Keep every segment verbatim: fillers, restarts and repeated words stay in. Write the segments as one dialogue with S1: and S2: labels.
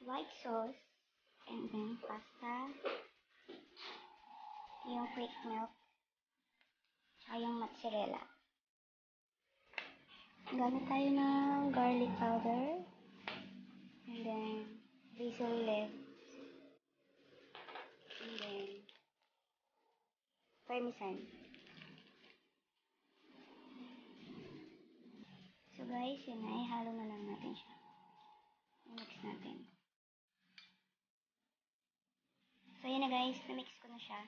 S1: white sauce, and then pasta, yung quick milk, tsaka yung mozzarella. Gamit tayo ng garlic powder, and then basil leaves, and then parmesan. So guys, yun na, ihalo na lang natin siya. I-mix natin. So yun na guys, na-mix ko na siya.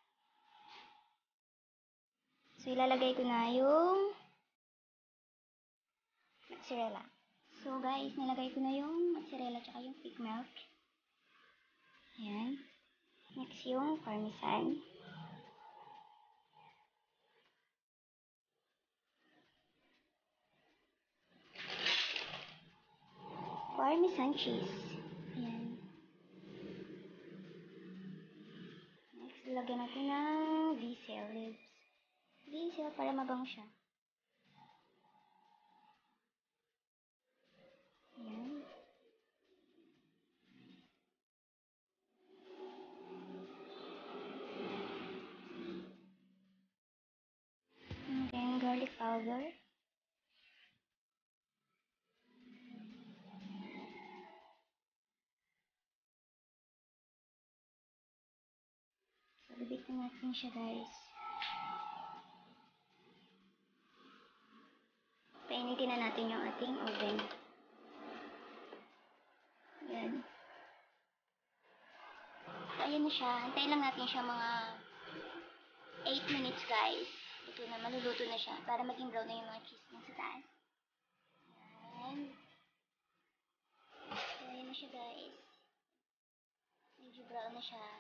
S1: So ilalagay ko na yung mozzarella. So guys, nilagay ko na yung mozzarella tsaka yung pig milk. Ayan. Next yung parmesan. Parmesan cheese. Ayan. Next, lagyan natin ng basil leaves. Basil para mabango siya. Ayan. And then garlic powder. So, bibitin natin siya guys. Painitin na natin yung ating oven. Ayan. So, ayan na siya. Antayin lang natin siya mga eight minutes guys. Ito na, maluluto na siya para maging brown na yung mga cheese niya sa taas. Ayan. So, ayan na siya guys. Medyo brown na siya.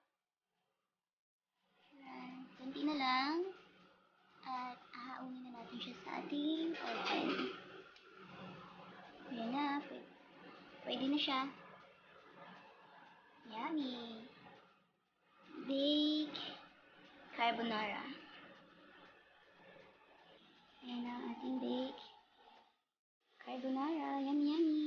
S1: Ayan. Kunti na lang. At ahaunin na natin siya sa ating oven. Ayan na. Pwede, pwede na siya. Yummy! Bake carbonara. Ayan ang ating bake carbonara. Yummy, yummy!